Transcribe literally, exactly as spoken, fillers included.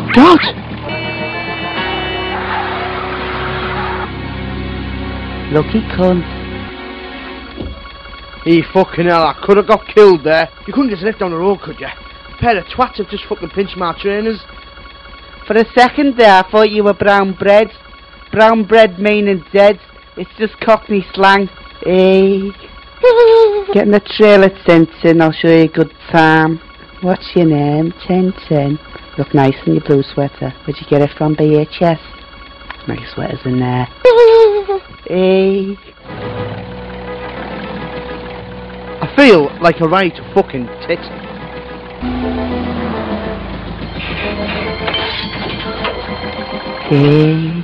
God! Lucky cunt. Hey, fucking hell, I could have got killed there. You couldn't just lift down the road, could you? A pair of twats have just fucking pinched my trainers. For a second there, I thought you were brown bread. Brown bread meaning dead. It's just Cockney slang. Hey. Get in the trailer, Tintin. I'll show you a good time. What's your name, Tintin? Look nice in your blue sweater. Where'd you get it from, B H S? Nice sweaters in there. Hey. I feel like a right fucking tit. Hey.